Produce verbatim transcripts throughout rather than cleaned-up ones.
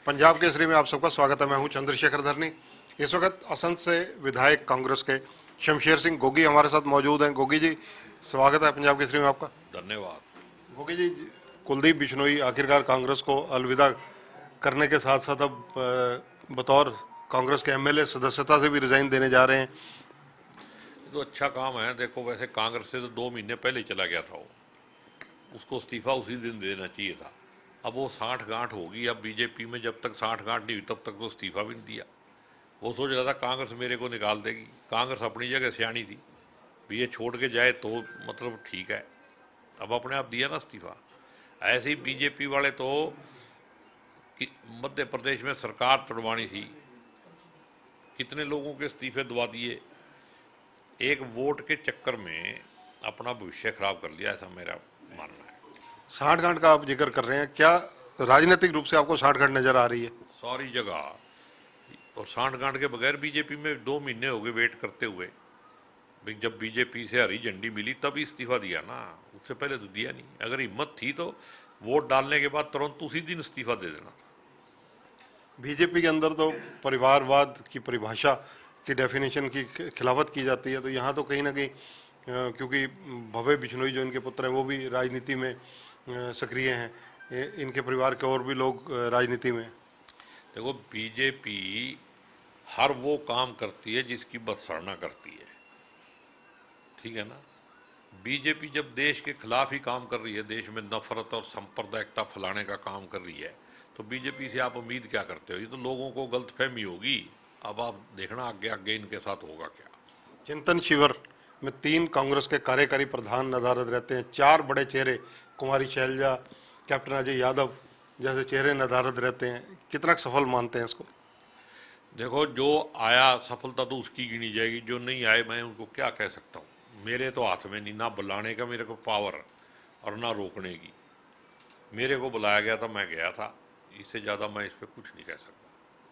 पंजाब केसरी में आप सबका स्वागत है। मैं हूं चंद्रशेखर धरनी। इस वक्त असंध से विधायक कांग्रेस के शमशेर सिंह गोगी हमारे साथ मौजूद हैं। गोगी जी, स्वागत है पंजाब केसरी में आपका। धन्यवाद। गोगी जी, कुलदीप बिश्नोई आखिरकार कांग्रेस को अलविदा करने के साथ साथ अब अ, बतौर कांग्रेस के एमएलए सदस्यता से भी रिजाइन देने जा रहे हैं। ये तो अच्छा काम है। देखो, वैसे कांग्रेस से तो दो महीने पहले ही चला गया था वो, उसको इस्तीफा उसी दिन देना चाहिए था। अब वो साठ गांठ होगी। अब बीजेपी में जब तक साठ गांठ नहीं हुई तब तक तो इस्तीफा भी नहीं दिया। वो सोच रहा था कांग्रेस मेरे को निकाल देगी। कांग्रेस अपनी जगह सियाणी थी, भी ये छोड़ के जाए तो मतलब ठीक है। अब अपने आप दिया ना इस्तीफा। ऐसे ही बीजेपी वाले तो कि मध्य प्रदेश में सरकार तोड़वानी थी, कितने लोगों के इस्तीफे दबा दिए। एक वोट के चक्कर में अपना भविष्य खराब कर लिया, ऐसा मेरा मानना है। साठ गांठ का आप जिक्र कर रहे हैं, क्या राजनीतिक रूप से आपको साठ गांठ नजर आ रही है? सारी जगह। और सांठ गांठ के बगैर बीजेपी में दो महीने हो गए वेट करते हुए। भाई, जब बीजेपी से हरी झंडी मिली तभी इस्तीफा दिया ना, उससे पहले तो दिया नहीं। अगर हिम्मत थी तो वोट डालने के बाद तुरंत उसी दिन इस्तीफा दे देना था। बीजेपी के अंदर तो परिवारवाद की परिभाषा की डेफिनेशन की खिलाफत की जाती है, तो यहाँ तो कहीं ना कहीं अ, क्योंकि भव्य बिश्नोई जो इनके पुत्र हैं वो भी राजनीति में अ, सक्रिय हैं, ए- इनके परिवार के और भी लोग अ, राजनीति में हैं। देखो, बीजेपी हर वो काम करती है जिसकी बदसरना करती है, ठीक है ना। बीजेपी जब देश के खिलाफ ही काम कर रही है, देश में नफरत और सांप्रदायिकता फैलाने का काम कर रही है, तो बीजेपी से आप उम्मीद क्या करते हो? ये तो लोगों को गलतफहमी होगी। अब आप देखना आगे आगे इनके साथ होगा क्या। चिंतन शिविर में तीन कांग्रेस के कार्यकारी प्रधान नदारद रहते हैं, चार बड़े चेहरे कुमारी शैलजा, कैप्टन अजय यादव जैसे चेहरे नदारद रहते हैं। कितना सफल मानते हैं इसको? देखो, जो आया सफलता तो उसकी गिनी जाएगी, जो नहीं आए मैं उनको क्या कह सकता हूँ। मेरे तो हाथ में नहीं, ना बुलाने का मेरे को पावर और ना रोकने की। मेरे को बुलाया गया था, मैं गया था। इससे ज़्यादा मैं इस पर कुछ नहीं कह सकता।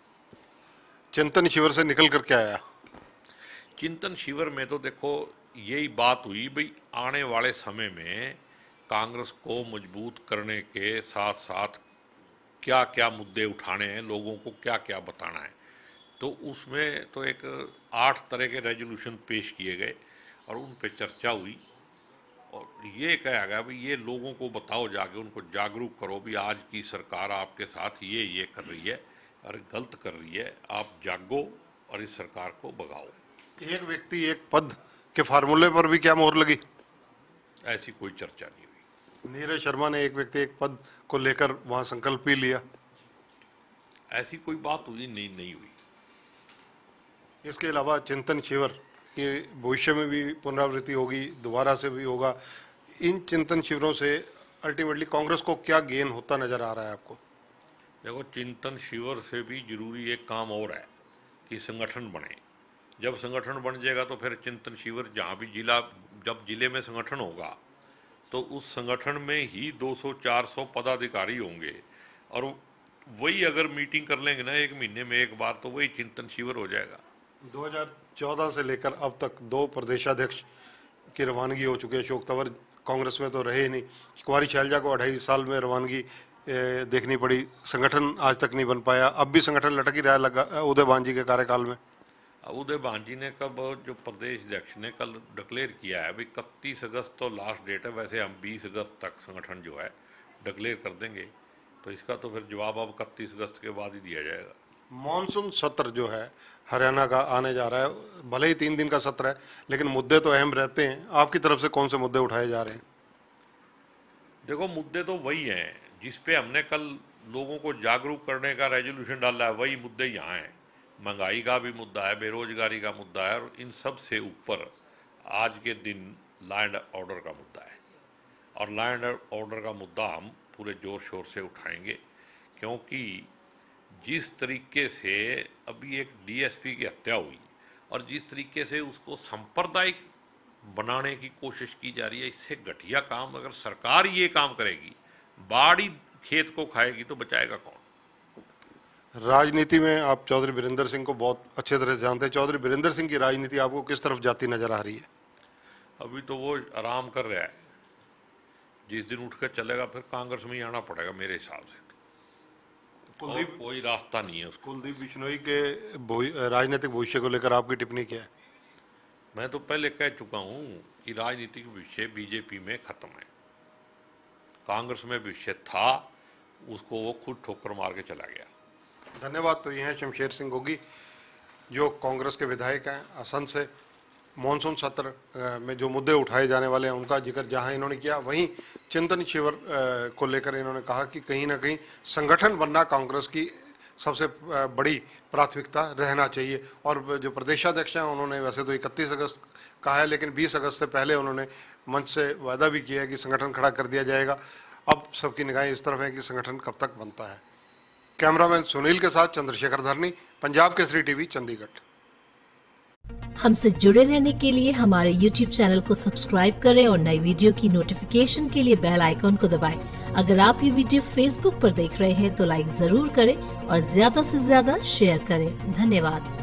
चिंतन शिविर से निकल कर क्या आया? चिंतन शिविर में तो देखो यही बात हुई, भाई आने वाले समय में कांग्रेस को मजबूत करने के साथ साथ क्या क्या मुद्दे उठाने हैं, लोगों को क्या क्या बताना है। तो उसमें तो एक आठ तरह के रेजोल्यूशन पेश किए गए और उन पे चर्चा हुई। और ये कहा गया भाई ये लोगों को बताओ, जाके उनको जागरूक करो भी आज की सरकार आपके साथ ये ये कर रही है और गलत कर रही है, आप जागो और इस सरकार को भगाओ। एक व्यक्ति एक पद के फार्मूले पर भी क्या मोहर लगी? ऐसी कोई चर्चा नहीं हुई। नीरज शर्मा ने एक व्यक्ति एक पद को लेकर वहां संकल्प भी लिया। ऐसी कोई बात हुई नहीं, नहीं हुई। इसके अलावा चिंतन शिविर की भविष्य में भी पुनरावृत्ति होगी, दोबारा से भी होगा। इन चिंतन शिविरों से अल्टीमेटली कांग्रेस को क्या गेन होता नजर आ रहा है आपको? देखो, चिंतन शिविर से भी जरूरी एक काम और है कि संगठन बने। जब संगठन बन जाएगा तो फिर चिंतन शिविर जहाँ भी जिला, जब जिले में संगठन होगा तो उस संगठन में ही दो सौ चार सौ पदाधिकारी होंगे। और वही अगर मीटिंग कर लेंगे ना एक महीने में एक बार, तो वही चिंतन शिविर हो जाएगा। दो हज़ार चौदह से लेकर अब तक दो प्रदेशाध्यक्ष की रवानगी हो चुकी है। अशोक तंवर कांग्रेस में तो रहे ही नहीं। कुमारी शैलजा को अढ़ाई साल में रवानगी ए, देखनी पड़ी, संगठन आज तक नहीं बन पाया। अब भी संगठन लटक ही रहा है लगा उदय भान जी के कार्यकाल में। अब उदय भान जी ने कब, जो प्रदेश अध्यक्ष ने कल डिक्लेयर किया है भाई इकतीस अगस्त तो लास्ट डेट है, वैसे हम बीस अगस्त तक संगठन जो है डिक्लेयर कर देंगे। तो इसका तो फिर जवाब अब इकतीस अगस्त के बाद ही दिया जाएगा। मॉनसून सत्र जो है हरियाणा का आने जा रहा है, भले ही तीन दिन का सत्र है लेकिन मुद्दे तो अहम रहते हैं। आपकी तरफ से कौन से मुद्दे उठाए जा रहे हैं? देखो, मुद्दे तो वही हैं जिस पे हमने कल लोगों को जागरूक करने का रेजोल्यूशन डाला है, वही मुद्दे यहाँ हैं। महंगाई का भी मुद्दा है, बेरोजगारी का मुद्दा है, और इन सब से ऊपर आज के दिन लॉ एंड ऑर्डर का मुद्दा है। और लॉ एंड ऑर्डर का मुद्दा हम पूरे जोर शोर से उठाएंगे, क्योंकि जिस तरीके से अभी एक डीएसपी की हत्या हुई और जिस तरीके से उसको सांप्रदायिक बनाने की कोशिश की जा रही है, इससे घटिया काम अगर सरकार ये काम करेगी, बाड़ी खेत को खाएगी, तो बचाएगा कौन? राजनीति में आप चौधरी बीरेंद्र सिंह को बहुत अच्छे तरह से जानते हैं। चौधरी बीरेंद्र सिंह की राजनीति आपको किस तरफ जाती नजर आ रही है? अभी तो वो आराम कर रहा है। जिस दिन उठ कर चलेगा फिर कांग्रेस में ही आना पड़ेगा मेरे हिसाब से। और कोई रास्ता नहीं है उसको। कुलदीप बिश्नोई के भवि- राजनीतिक भविष्य को लेकर आपकी टिप्पणी क्या है? मैं तो पहले कह चुका हूं कि राजनीतिक विषय बीजेपी में खत्म है। कांग्रेस में विषय था, उसको वो खुद ठोकर मार के चला गया। धन्यवाद। तो ये हैं शमशेर सिंह गोगी, जो कांग्रेस के विधायक हैं असम से। मॉनसून सत्र अ, में जो मुद्दे उठाए जाने वाले हैं उनका जिक्र जहां इन्होंने किया, वहीं चिंतन शिविर अ, को लेकर इन्होंने कहा कि कहीं ना कहीं संगठन बनना कांग्रेस की सबसे अ, बड़ी प्राथमिकता रहना चाहिए। और जो प्रदेशाध्यक्ष हैं उन्होंने वैसे तो इकतीस अगस्त कहा है, लेकिन बीस अगस्त से पहले उन्होंने मंच से वादा भी किया है कि संगठन खड़ा कर दिया जाएगा। अब सबकी निगाहें इस तरफ है कि संगठन कब तक बनता है। कैमरामैन सुनील के साथ चंद्रशेखर धरनी, पंजाब केसरी टीवी, चंडीगढ़। हमसे जुड़े रहने के लिए हमारे यूट्यूब चैनल को सब्सक्राइब करें और नई वीडियो की नोटिफिकेशन के लिए बेल आइकॉन को दबाएं। अगर आप ये वीडियो फेसबुक पर देख रहे हैं तो लाइक जरूर करें और ज्यादा से ज्यादा शेयर करें। धन्यवाद।